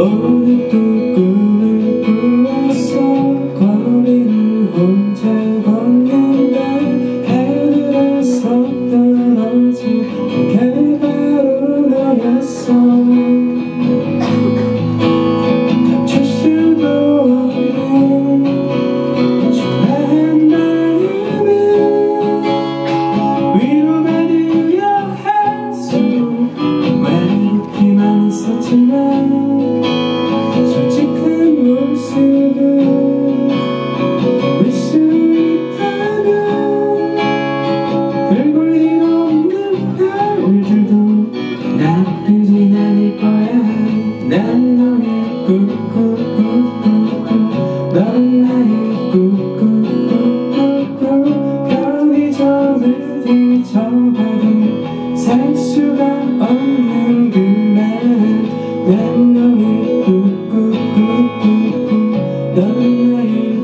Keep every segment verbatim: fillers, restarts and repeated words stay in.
오늘도 꿈을 꾸었어. 거리를 혼자 걷는다. 하늘에서 떨어진 그게 바로 너였어. 감출 수도 없는 초라한 마음을 위로받으려 했어. 외롭기만 했었지만 솔직한 모습을 보일 수 있다면 별 볼 일 없는 날들도 나쁘진 않을 거야. 난 너의 꾸꾸꾸꾸꾸, 넌 나의 꾸꾸꾸꾸꾸. 별이 점을 뒤져봐도 살 수가 없는 그날. 난 너의 꾸꾸꾸꾸꾸, 넌 나의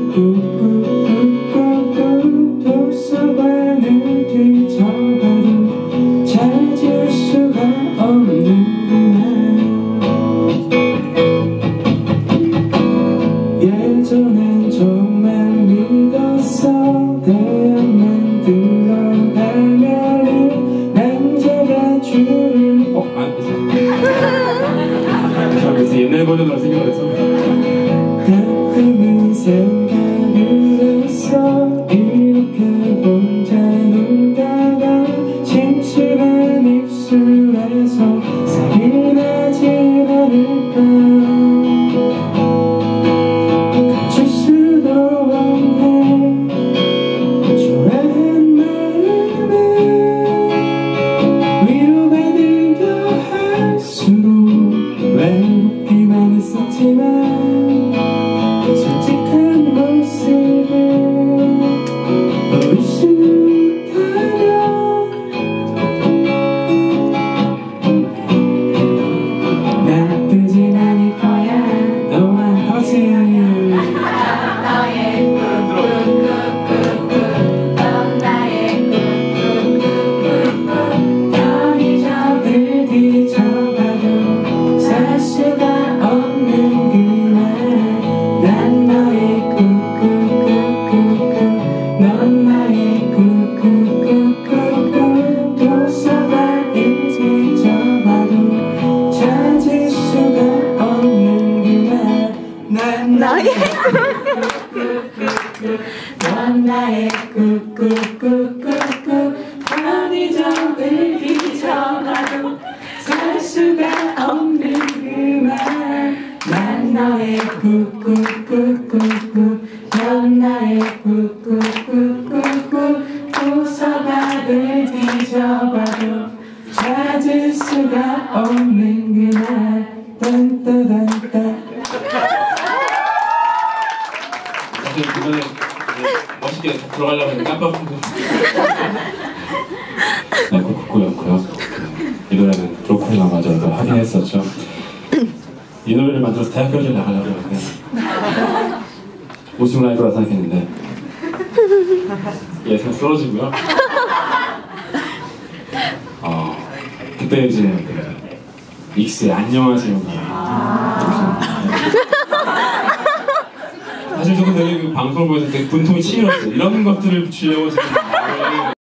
꾸꾸꾸꾸꾸. 도서관을 뒤져봐도 찾을 수가 없는 그날. 예전엔 정말 믿었어. 대학만 들어가면은 남자가 줄을 어? 아, 그래서 옛날 버전으로 생각해서 가끔은 생각을 했어. 이렇게 혼자 놀다가 심심한 입술에서 살이 나진 않을까. 감출 수도 없네 초라한 마음을 위로받으려 할수록 외롭기만 했었지만 솔직한 모습을 보일 수 있다면 나쁘진 않을 거야. 너와 거슬려 너의 꾸꾸꾸꾸꾸, 넌 나의 꾸꾸꾸꾸꾸. 별이 점을 뒤져봐도 살 수가 없는 그날. 난 너의 꾸꾸꾸꾸꾸, 넌 나의 꾸꾸꾸꾸꾸. 도서관을 뒤져봐도 찾을 수가 없는 그날. 난 너의 꾸꾸꾸꾸꾸, 넌 나의 꾸꾸꾸꾸꾸. 편의점을 뒤져봐도 살 수가 없는 그날. 난 너의 꾸꾸꾸꾸꾸, 넌 나의 꾸꾸꾸꾸꾸. 도서관을 뒤져봐도 찾을 수가 없는 그날. 딴따단따. 사실 그거는 멋있게 들어가려고 했는데 깜빡했는데 네, 꾸꾸꾸였고요. 이 노래는 브로콜리가 마저 하긴 했었죠. 이 노래를 만들어서 대학교를 나가려고 했는데 오승 라이브라 생각했는데 예상 쓰러지고요. 어, 그때 이제 믹스의 안녕하세요. 사실 저는 되게 그 방송을 보면서 되게 분통이 치밀었어요. 이런 것들을 주려고 지금